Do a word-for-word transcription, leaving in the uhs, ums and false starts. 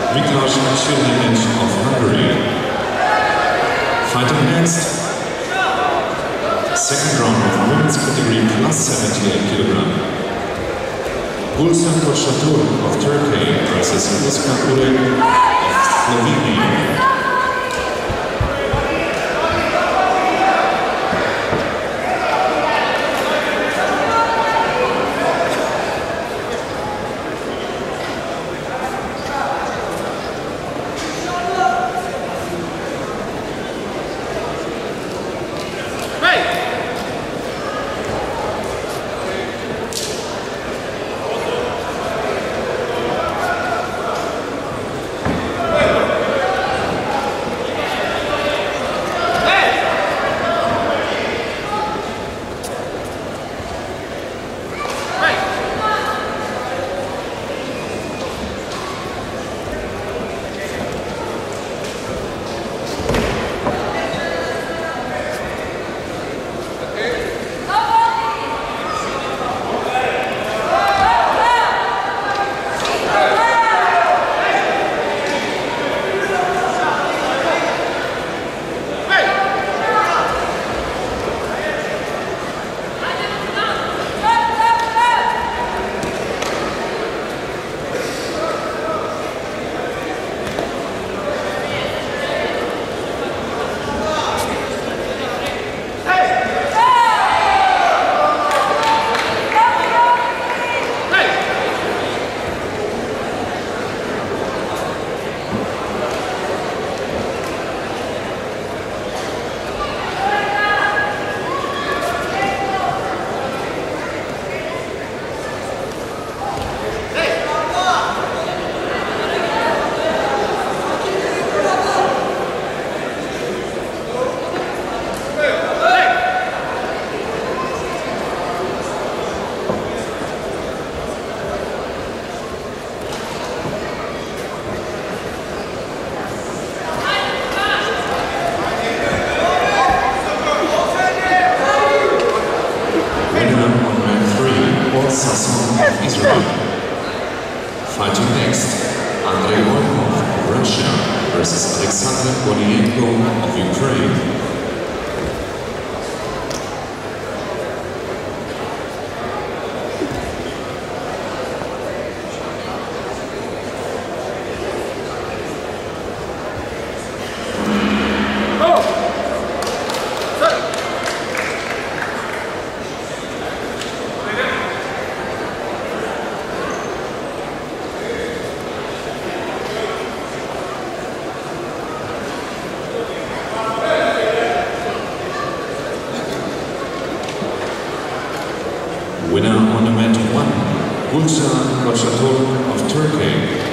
Miklos Širinic of Hungary. Fighting next, second round of women's category plus seventy-eight kilogram. Gülcan Koçatur of Turkey versus Uzka Urek of Slovenia. Sasson of Israel. Fighting next, Andrei Volkov of Russia versus Alexander Bonienko of Ukraine. Winner on the mat one, Gülcan Koçatur of Turkey.